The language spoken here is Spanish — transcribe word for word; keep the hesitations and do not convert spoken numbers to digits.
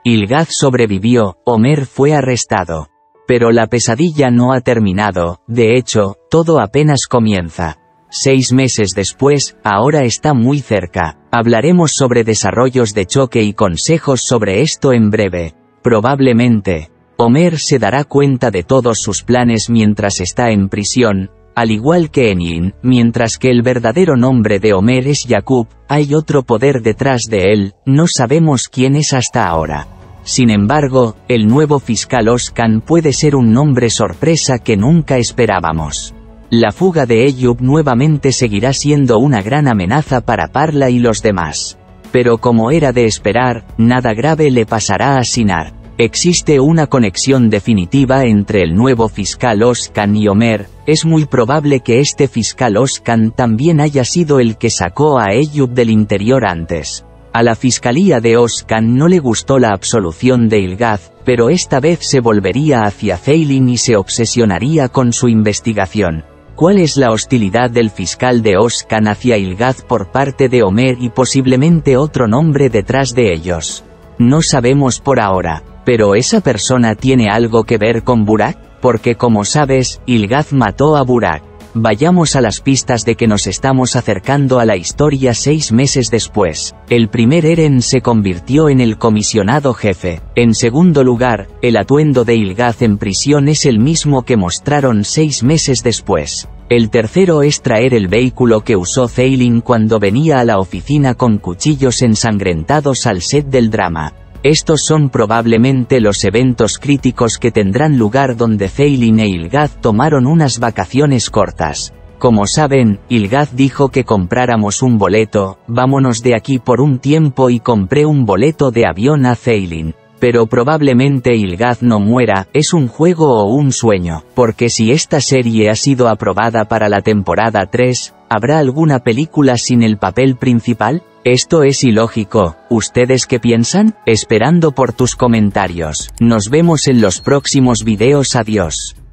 Ylgath sobrevivió, Homer fue arrestado. Pero la pesadilla no ha terminado, de hecho, todo apenas comienza. Seis meses después, ahora está muy cerca. Hablaremos sobre desarrollos de choque y consejos sobre esto en breve. Probablemente, Homer se dará cuenta de todos sus planes mientras está en prisión, al igual que Enlil. Mientras que el verdadero nombre de Homer es Jacob, hay otro poder detrás de él, no sabemos quién es hasta ahora. Sin embargo, el nuevo fiscal Oscan puede ser un nombre sorpresa que nunca esperábamos. La fuga de Eyub nuevamente seguirá siendo una gran amenaza para Parla y los demás. Pero como era de esperar, nada grave le pasará a Sinar. Existe una conexión definitiva entre el nuevo fiscal Oscan y Homer. Es muy probable que este fiscal Oscan también haya sido el que sacó a Eyub del interior antes. A la fiscalía de Oscan no le gustó la absolución de Ylgath, pero esta vez se volvería hacia Feilin y se obsesionaría con su investigación. ¿Cuál es la hostilidad del fiscal de Oscan hacia Ylgath por parte de Homer y posiblemente otro nombre detrás de ellos? No sabemos por ahora, pero ¿esa persona tiene algo que ver con Burak? Porque como sabes, Ylgath mató a Burak. Vayamos a las pistas de que nos estamos acercando a la historia seis meses después. El primer Eren se convirtió en el comisionado jefe. En segundo lugar, el atuendo de Ylgath en prisión es el mismo que mostraron seis meses después. El tercero es traer el vehículo que usó Feilin cuando venía a la oficina con cuchillos ensangrentados al set del drama. Estos son probablemente los eventos críticos que tendrán lugar donde Feilin e Ylgath tomaron unas vacaciones cortas. Como saben, Ylgath dijo que compráramos un boleto, vámonos de aquí por un tiempo y compré un boleto de avión a Feilin. Pero probablemente Ylgath no muera, es un juego o un sueño, porque si esta serie ha sido aprobada para la temporada tres, ¿habrá alguna película sin el papel principal? Esto es ilógico, ¿ustedes qué piensan? Esperando por tus comentarios. Nos vemos en los próximos videos, adiós.